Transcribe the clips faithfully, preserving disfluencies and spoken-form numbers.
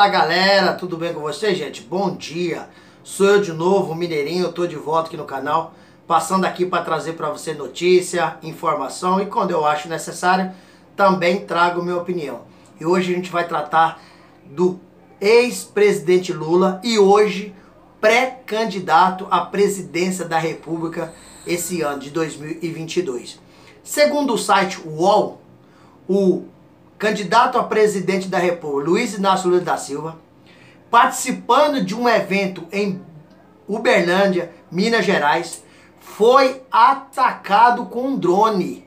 Fala galera, tudo bem com vocês, gente? Bom dia, sou eu de novo, o Mineirinho, eu tô de volta aqui no canal, passando aqui para trazer para você notícia, informação e quando eu acho necessário, também trago minha opinião. E hoje a gente vai tratar do ex-presidente Lula e hoje pré-candidato à presidência da República esse ano de dois mil e vinte e dois. Segundo o site U O L, o candidato a presidente da República, Luiz Inácio Lula da Silva, participando de um evento em Uberlândia, Minas Gerais, foi atacado com um drone.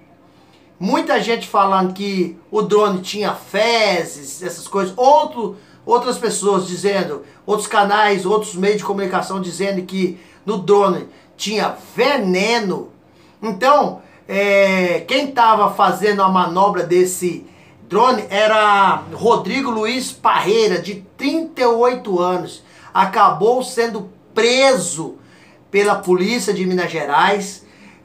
Muita gente falando que o drone tinha fezes, essas coisas. Outro, outras pessoas dizendo, outros canais, outros meios de comunicação dizendo que no drone tinha veneno. Então, é, quem estava fazendo a manobra desse drone era Rodrigo Luiz Parreira, de trinta e oito anos. Acabou sendo preso pela polícia de Minas Gerais,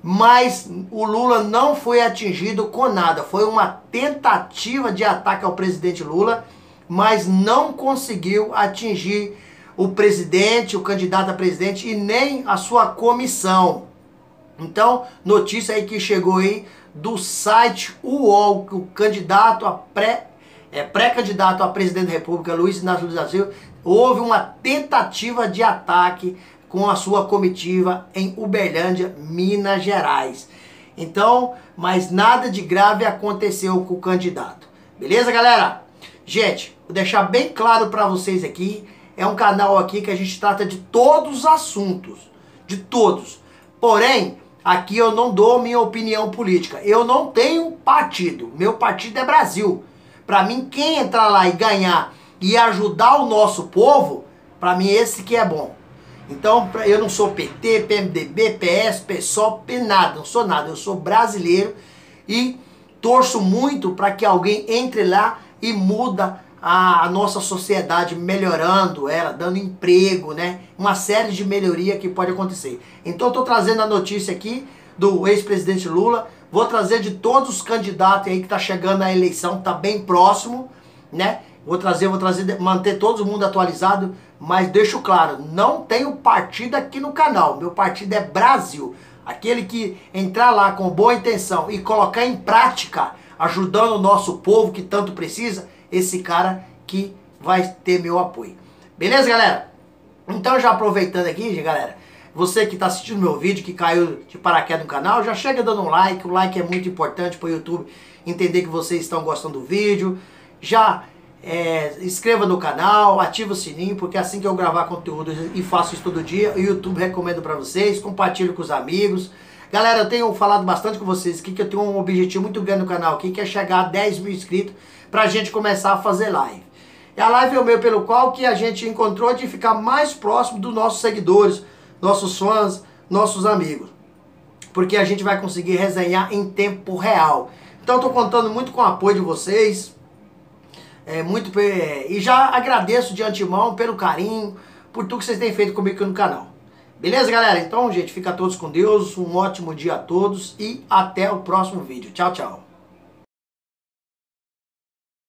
mas o Lula não foi atingido com nada. Foi uma tentativa de ataque ao presidente Lula, mas não conseguiu atingir o presidente, o candidato a presidente e nem a sua comissão. Então, notícia aí que chegou aí do site U O L, que o candidato a pré, é, pré-candidato a presidente da República, Luiz Inácio Lula da Silva, houve uma tentativa de ataque com a sua comitiva em Uberlândia, Minas Gerais. Então, mas nada de grave aconteceu com o candidato. Beleza, galera? Gente, vou deixar bem claro para vocês aqui, é um canal aqui que a gente trata de todos os assuntos, de todos. Porém, aqui eu não dou minha opinião política. Eu não tenho partido. Meu partido é Brasil. Para mim, quem entrar lá e ganhar e ajudar o nosso povo, para mim esse que é bom. Então, eu não sou P T, P M D B, P S, PSOL, nada. Não sou nada. Eu sou brasileiro e torço muito para que alguém entre lá e muda a, a nossa sociedade, melhorando ela, dando emprego, né? Uma série de melhoria que pode acontecer. Então eu tô trazendo a notícia aqui do ex-presidente Lula, vou trazer de todos os candidatos aí que tá chegando à eleição, tá bem próximo, né? Vou trazer, vou trazer, manter todo mundo atualizado, mas deixo claro, não tenho partido aqui no canal, meu partido é Brasil. Aquele que entrar lá com boa intenção e colocar em prática, ajudando o nosso povo que tanto precisa, esse cara que vai ter meu apoio. Beleza, galera? Então, já aproveitando aqui, galera, você que está assistindo meu vídeo, que caiu de paraquedas no canal, já chega dando um like. O like é muito importante para o YouTube entender que vocês estão gostando do vídeo. Já é, inscreva no canal, ativa o sininho, porque assim que eu gravar conteúdo e faço isso todo dia, o YouTube recomendo para vocês, compartilhe com os amigos. Galera, eu tenho falado bastante com vocês aqui que eu tenho um objetivo muito grande no canal aqui, que é chegar a dez mil inscritos pra gente começar a fazer live. E a live é o meio pelo qual que a gente encontrou de ficar mais próximo dos nossos seguidores, nossos fãs, nossos amigos. Porque a gente vai conseguir resenhar em tempo real. Então eu tô contando muito com o apoio de vocês. É, muito, é, e já agradeço de antemão pelo carinho, por tudo que vocês têm feito comigo aqui no canal. Beleza, galera? Então, gente, fica todos com Deus, um ótimo dia a todos e até o próximo vídeo. Tchau, tchau.